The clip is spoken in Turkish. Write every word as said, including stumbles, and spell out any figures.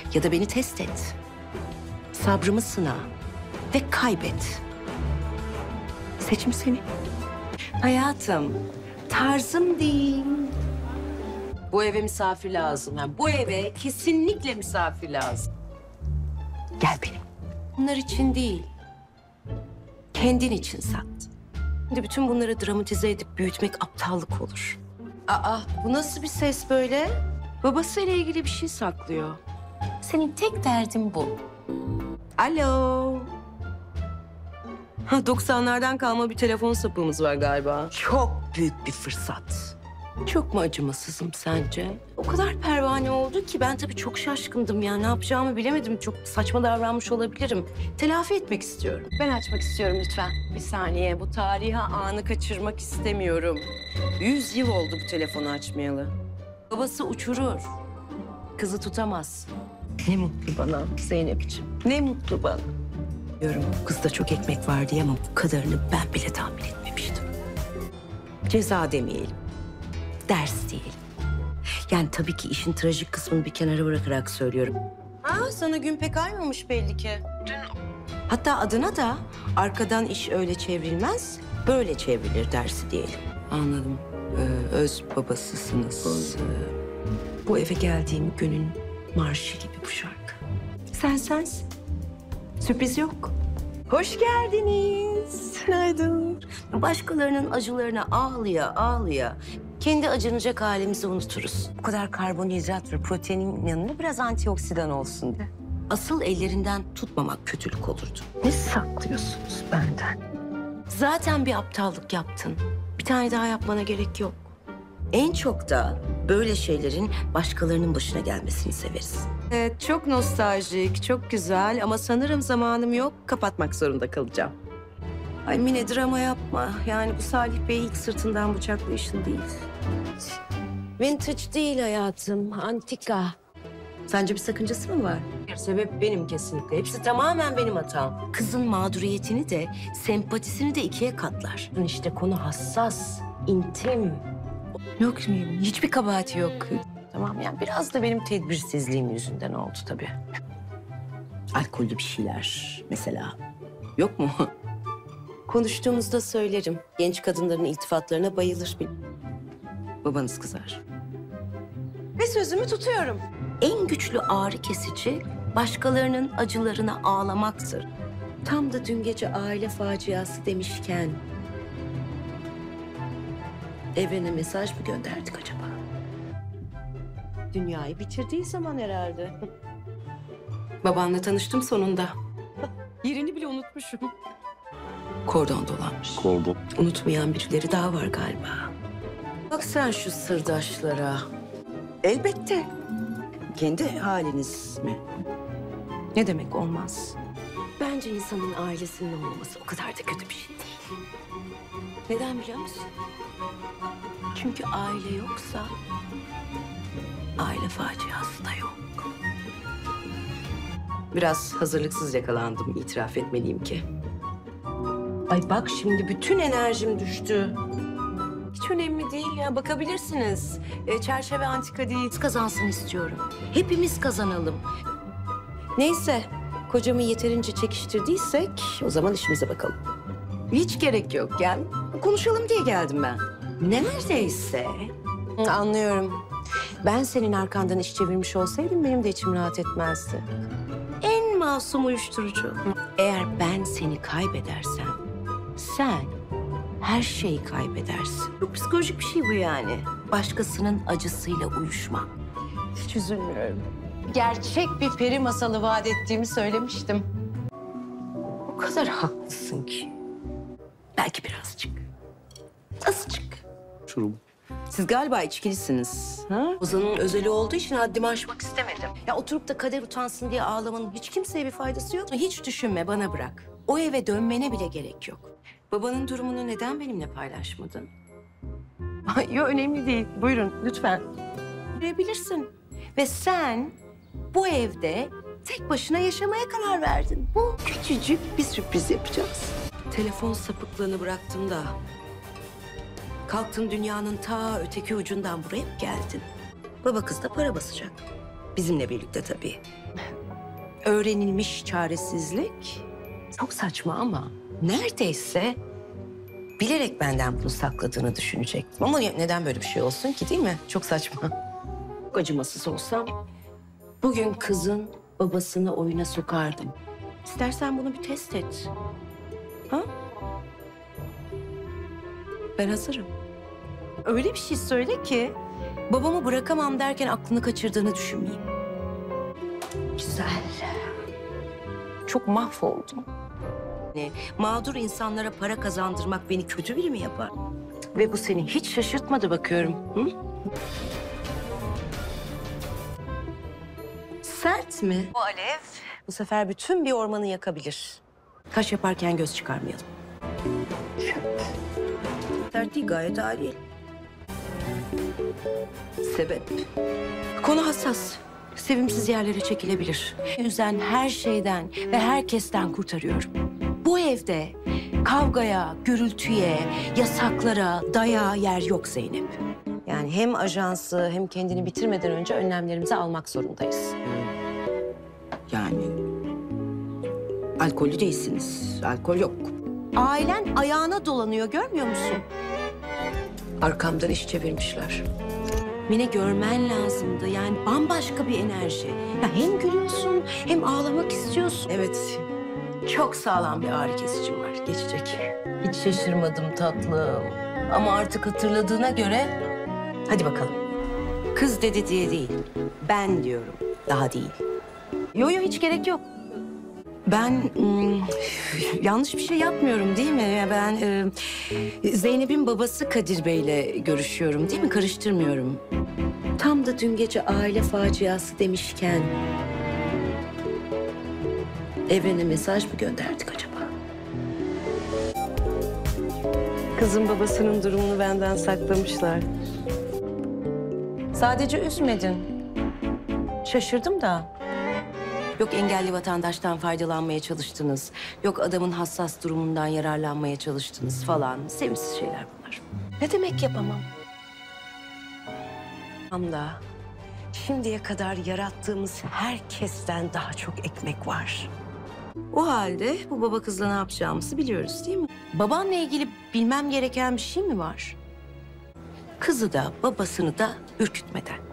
Ya da beni test et. Sabrımı sına ve kaybet. Seçim senin. Hayatım, tarzım değil. Bu eve misafir lazım. Yani bu eve kesinlikle misafir lazım. Gel benim. Bunlar için değil. Kendin için sat. Şimdi bütün bunları dramatize edip büyütmek aptallık olur. Aa, bu nasıl bir ses böyle? Babasıyla ilgili bir şey saklıyor. Senin tek derdin bu. Alo. Ha, doksanlardan kalma bir telefon sapığımız var galiba. Çok büyük bir fırsat. Çok mu acımasızım sence? O kadar pervane oldu ki ben tabii çok şaşkındım ya. Ne yapacağımı bilemedim. Çok saçma davranmış olabilirim. Telafi etmek istiyorum. Ben açmak istiyorum lütfen. Bir saniye. Bu tarihi anı kaçırmak istemiyorum. Yüz yıl oldu bu telefonu açmayalı. Babası uçurur. Kızı tutamaz. Ne mutlu bana Zeynep'ciğim. Ne mutlu bana. Diyorum kızda çok ekmek var diye ama bu kadarını ben bile tahmin etmemiştim. Ceza demeyelim. Ders değil. Yani tabii ki işin trajik kısmını bir kenara bırakarak söylüyorum. Ha, sana gün pek aymamış belli ki. Dün... Hatta adına da arkadan iş öyle çevrilmez, böyle çevrilir dersi diyelim. Anladım. Ee, öz babasısınız. Ee, bu eve geldiğim günün marşı gibi bu şarkı. Sen sensin. Sürpriz yok. Hoş geldiniz. Günaydın. Başkalarının acılarına ağlıya ağlıya kendi acınacak halimizi unuturuz. Bu kadar karbonhidrat ve proteinin yanında biraz antioksidan olsun diye. Asıl ellerinden tutmamak kötülük olurdu. Ne saklıyorsunuz benden? Zaten bir aptallık yaptın. Bir tane daha yapmana gerek yok. En çok da böyle şeylerin başkalarının başına gelmesini severiz. Evet, çok nostaljik, çok güzel ama sanırım zamanım yok. Kapatmak zorunda kalacağım. Ay Mine, drama yapma. Yani bu Salih Bey ilk sırtından bıçaklayışın değil. Vintage değil hayatım, antika. Sence bir sakıncası mı var? Sebep benim kesinlikle. Hepsi tamamen benim hatam. Kızın mağduriyetini de, sempatisini de ikiye katlar. İşte konu hassas, intim. Yok, hiçbir kabahati yok. Tamam, yani biraz da benim tedbirsizliğim yüzünden oldu tabii. Alkollü bir şeyler mesela. Yok mu? Konuştuğumuzda söylerim. Genç kadınların iltifatlarına bayılır. Babanız kızar. Ve sözümü tutuyorum. En güçlü ağrı kesici başkalarının acılarına ağlamaktır. Tam da dün gece aile faciası demişken... evrene mesaj mı gönderdik acaba? Dünyayı bitirdiği zaman herhalde. Babanla tanıştım sonunda. Yerini bile unutmuşum. Kordon dolanmış. Kordon. Unutmayan birileri daha var galiba. Bak sen şu sırdaşlara. Elbette. Kendi haliniz mi? Ne demek olmaz? Bence insanın ailesinin olmaması o kadar da kötü bir şey değil. Neden biliyor musun? Çünkü aile yoksa aile faciası da yok. Biraz hazırlıksız yakalandım, itiraf etmeliyim ki. Ay bak şimdi bütün enerjim düştü. Hiç önemli değil ya, bakabilirsiniz. E, çerçeve antika değil. Kazansın istiyorum. Hepimiz kazanalım. Neyse, kocamı yeterince çekiştirdiysek o zaman işimize bakalım. Hiç gerek yok, gel. Konuşalım diye geldim ben. Ne neredeyse. Anlıyorum. Ben senin arkandan iş çevirmiş olsaydım benim de içim rahat etmezdi. En masum uyuşturucu. Eğer ben seni kaybedersem sen her şeyi kaybedersin. Çok psikolojik bir şey bu yani. Başkasının acısıyla uyuşmak. Hiç üzülmüyorum. Gerçek bir peri masalı vaat ettiğimi söylemiştim. O kadar haklısın ki. Belki birazcık. Azıcık. Şurup. Siz galiba içkilisiniz. Ha? Ozan'ın özeli olduğu için haddimi aşmak istemedim. Ya oturup da kader utansın diye ağlamanın hiç kimseye bir faydası yok. Hiç düşünme, bana bırak. O eve dönmene bile gerek yok. Babanın durumunu neden benimle paylaşmadın? Yok, önemli değil. Buyurun, lütfen. Görebilirsin. Ve sen bu evde tek başına yaşamaya karar verdin. Bu küçücük bir sürpriz yapacağız. Telefon sapıklığını bıraktım da... kalktın dünyanın ta öteki ucundan buraya geldin. Baba kız da para basacak. Bizimle birlikte tabii. Öğrenilmiş çaresizlik çok saçma ama neredeyse bilerek benden bunu sakladığını düşünecektim. Ama neden böyle bir şey olsun ki, değil mi? Çok saçma. Çok acımasız olsam bugün kızın babasını oyuna sokardım. İstersen bunu bir test et. Ha? Ben hazırım. Öyle bir şey söyle ki babamı bırakamam derken aklını kaçırdığını düşünmeyeyim. Güzel. Çok mahvoldum. Yani mağdur insanlara para kazandırmak beni kötü biri mi yapar? Ve bu seni hiç şaşırtmadı bakıyorum. Hı? Sert mi? Bu alev bu sefer bütün bir ormanı yakabilir. Taş yaparken göz çıkarmayalım. Sert değil, gayet adil. Sebep? Konu hassas. Sevimsiz yerlere çekilebilir. Üzen her şeyden ve herkesten kurtarıyorum. Bu evde kavgaya, gürültüye, yasaklara, dayağa yer yok Zeynep. Yani hem ajansı hem kendini bitirmeden önce önlemlerimizi almak zorundayız. Yani alkollü değilsiniz, alkol yok. Ailen ayağına dolanıyor, görmüyor musun? Arkamdan iş çevirmişler. Mine, görmen lazımdı. Yani bambaşka bir enerji. Ya hem gülüyorsun hem ağlamak istiyorsun. Evet, çok sağlam bir ağrı kesicim var. Geçecek. Hiç şaşırmadım tatlım. Ama artık hatırladığına göre hadi bakalım. Kız dedi diye değil, ben diyorum. Daha değil. Yo yo, hiç gerek yok. Ben hmm, yanlış bir şey yapmıyorum değil mi? Ya ben e, Zeynep'in babası Kadir Bey'le görüşüyorum değil mi? Karıştırmıyorum. Tam da dün gece aile faciası demişken evrene mesaj mı gönderdik acaba? Kızın babasının durumunu benden saklamışlar. Sadece üzmedin. Şaşırdım da. Yok engelli vatandaştan faydalanmaya çalıştınız. Yok adamın hassas durumundan yararlanmaya çalıştınız falan. Sevimsiz şeyler bunlar. Ne demek yapamam? Hamda, şimdiye kadar yarattığımız herkesten daha çok ekmek var. O halde bu baba kızla ne yapacağımızı biliyoruz değil mi? Babanla ilgili bilmem gereken bir şey mi var? Kızı da babasını da ürkütmeden.